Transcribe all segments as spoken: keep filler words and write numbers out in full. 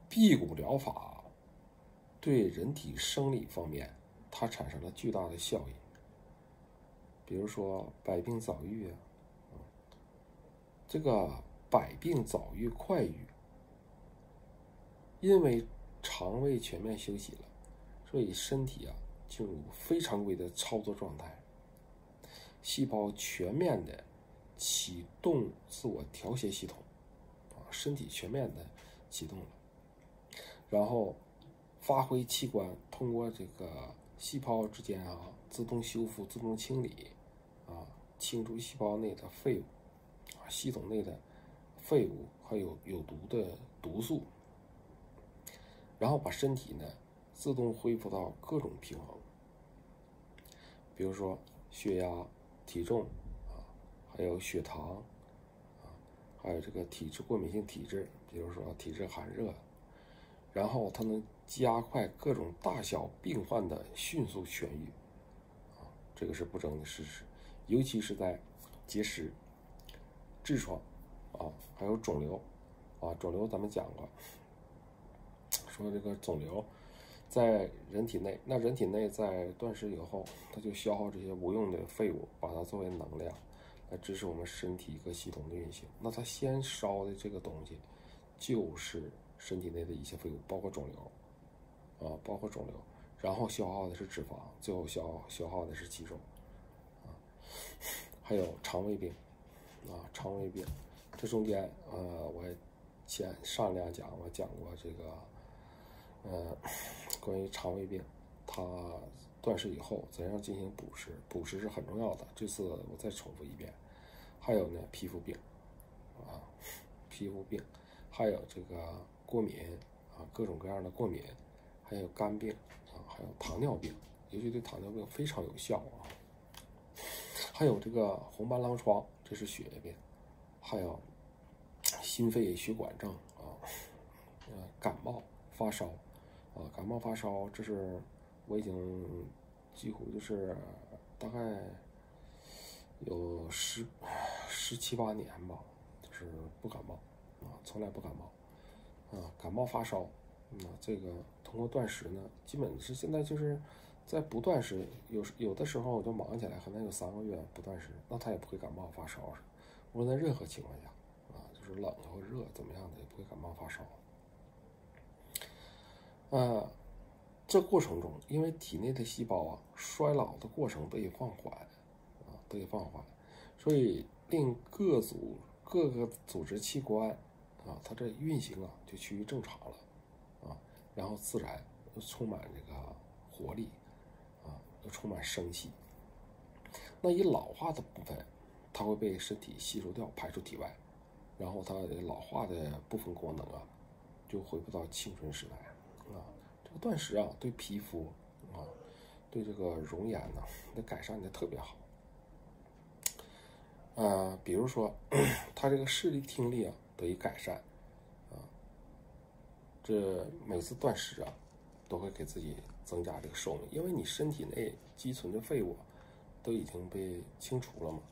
辟谷疗法对人体生理方面，它产生了巨大的效应。比如说百病早愈啊，这个百病早愈快愈，因为肠胃全面休息了，所以身体啊进入非常规的操作状态，细胞全面的启动自我调节系统啊，身体全面的启动了，然后发挥器官通过这个细胞之间啊自动修复、自动清理啊，清除细胞内的废物啊，系统内的废物还有有毒的毒素，然后把身体呢自动恢复到各种平衡，比如说血压、体重啊，还有血糖啊，还有这个体质过敏性体质，比如说体质寒热，然后它能加快各种大小病患的迅速痊愈啊，这个是不争的事实。尤其是在结石、痔疮啊，还有肿瘤啊，肿瘤咱们讲过，说这个肿瘤在人体内，那人体内在断食以后，它就消耗这些无用的废物，把它作为能量来支持我们身体一个系统的运行。那它先烧的这个东西就是身体内的一些废物，包括肿瘤啊，包括肿瘤，然后消耗的是脂肪，最后消耗消耗的是肌肉啊，还有肠胃病啊，肠胃病，这中间呃，我前上两讲我讲过这个。呃，关于肠胃病，它断食以后怎样进行补食？补食是很重要的。这次我再重复一遍。还有呢，皮肤病啊，皮肤病，还有这个过敏啊，各种各样的过敏，还有肝病啊，还有糖尿病，尤其对糖尿病非常有效啊。还有这个红斑狼疮，这是血液病，还有心肺血管症啊，呃，感冒发烧。啊，感冒发烧，这是我已经几乎就是大概有十十七八年吧，就是不感冒啊，从来不感冒啊。感冒发烧，那、嗯、这个通过断食呢，基本是现在就是在不断食，有有的时候我就忙起来，可能有三个月不断食，那他也不会感冒发烧。无论在任何情况下啊，就是冷或热怎么样的，也不会感冒发烧。呃，这过程中，因为体内的细胞啊，衰老的过程得以放缓，啊，得以放缓，所以令各组各个组织器官啊，它这运行啊就趋于正常了，啊，然后自然又充满这个活力，啊，又充满生气。那一老化的部分，它会被身体吸收掉，排出体外，然后它老化的部分功能啊，就恢复到青春时代。啊，这个断食啊，对皮肤啊，对这个容颜呢，的改善的特别好。呃，比如说，他这个视力、听力啊得以改善，啊，这每次断食啊，都会给自己增加这个寿命，因为你身体内积存的废物都已经被清除了嘛。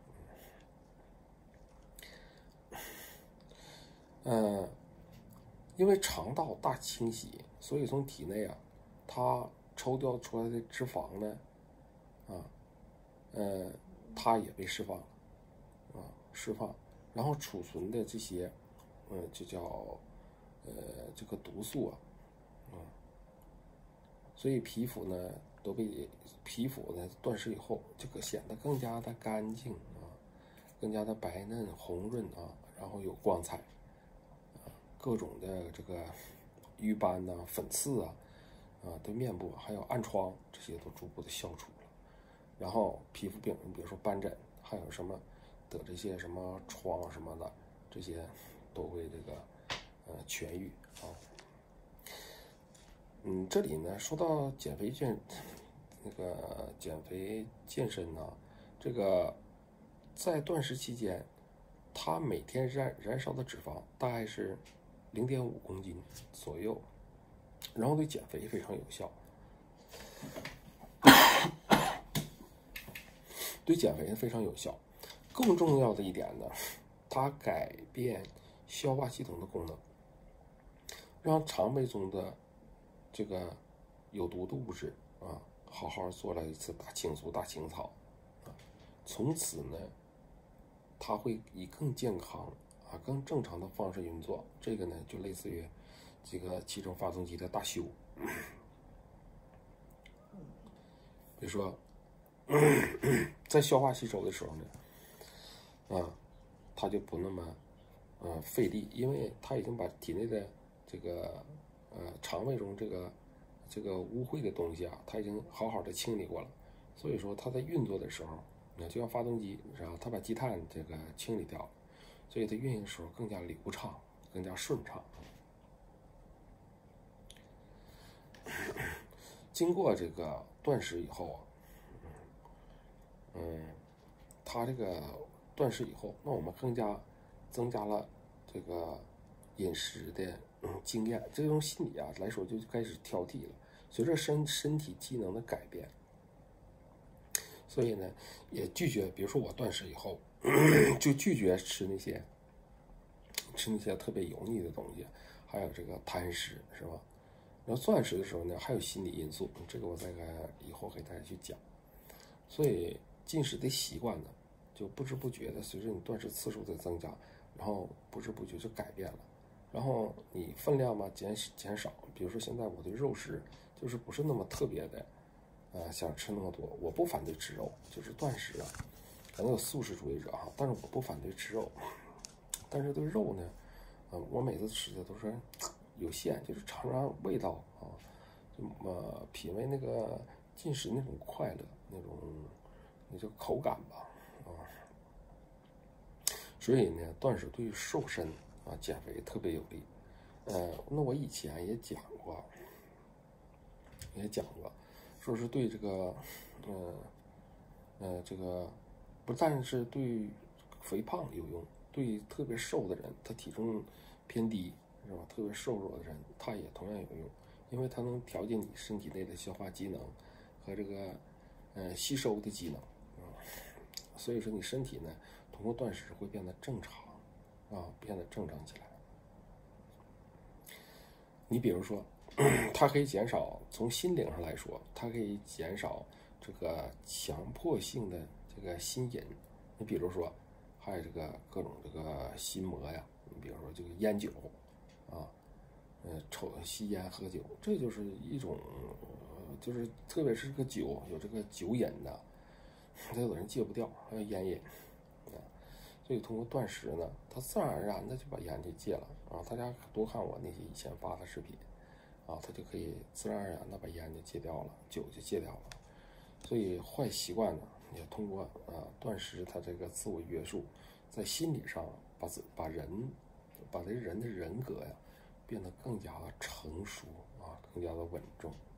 嗯、呃，因为肠道大清洗。所以从体内啊，它抽调出来的脂肪呢，啊，呃，它也被释放了，啊，释放，然后储存的这些，嗯，就叫，呃，这个毒素啊，啊，所以皮肤呢都被皮肤呢断食以后，这个显得更加的干净啊，更加的白嫩红润啊，然后有光彩，啊，各种的这个。瘀斑呐、啊、粉刺啊，啊，对面部还有暗疮这些都逐步的消除了。然后皮肤病，你比如说斑疹，还有什么得这些什么疮什么的，这些都会这个呃痊愈啊。嗯，这里呢说到减肥健那个减肥健身呢，这个在断食期间，它每天燃燃烧的脂肪大概是零点五公斤左右，然后对减肥非常有效。对减肥非常有效。更重要的一点呢，它改变消化系统的功能。 让肠胃中的这个有毒的物质啊，好好做了一次大清除、大清扫啊，从此呢，它会以更健康啊、更正常的方式运作。这个呢，就类似于这个汽车发动机的大修。比如说，在消化吸收的时候呢，啊，它就不那么呃费力，因为它已经把体内的这个呃肠胃中这个这个污秽的东西啊，它已经好好的清理过了。所以说它在运作的时候，那就像发动机，然后它把积碳这个清理掉了，所以它运行的时候更加流畅，更加顺畅。经过这个断食以后啊，嗯，它这个断食以后，那我们更加增加了这个饮食的嗯经验，这种心理啊来说就开始挑剔了。随着身身体机能的改变，所以呢，也拒绝，比如说我断食以后，就拒绝吃那些吃那些特别油腻的东西，还有这个贪食，是吧？然后断食的时候呢，还有心理因素，这个我再给以后给大家去讲。所以进食的习惯呢，就不知不觉的随着你断食次数的增加，然后不知不觉就改变了。然后你分量嘛减减少，比如说现在我对肉食就是不是那么特别的，呃，想吃那么多。我不反对吃肉，就是断食啊，可能有素食主义者哈，但是我不反对吃肉。但是对肉呢，呃，我每次吃的都是有限，就是尝尝味道啊，就呃品味那个进食那种快乐，那种那叫口感吧，啊。所以呢，断食对于瘦身啊、减肥特别有利。呃，那我以前也讲过，也讲过，说是对这个，呃，呃，这个不但是对肥胖有用，对特别瘦的人，他体重偏低是吧？特别瘦弱的人，他也同样有用，因为它能调节你身体内的消化机能和这个呃吸收的机能啊。所以说你身体呢，通过断食会变得正常啊，变得正常起来。你比如说，它可以减少，从心灵上来说，它可以减少这个强迫性的这个心瘾。你比如说，还有这个各种这个心魔呀，你比如说这个烟酒啊，呃，抽吸烟喝酒，这就是一种，呃、就是特别是这个酒，有这个酒瘾的，他有的人戒不掉，还有烟瘾啊。所以通过断食呢，他自然而然的就把烟就戒了啊。大家多看我那些以前发的视频啊，他就可以自然而然的把烟就戒掉了，酒就戒掉了。所以坏习惯呢，也通过啊断食，他这个自我约束，在心理上把自把人把这人的人格呀变得更加的成熟啊，更加的稳重。